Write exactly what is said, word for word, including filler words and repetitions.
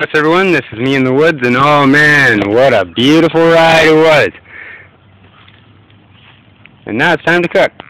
What's up, everyone? This is me in the woods, and oh man, what a beautiful ride it was. And now it's time to cook.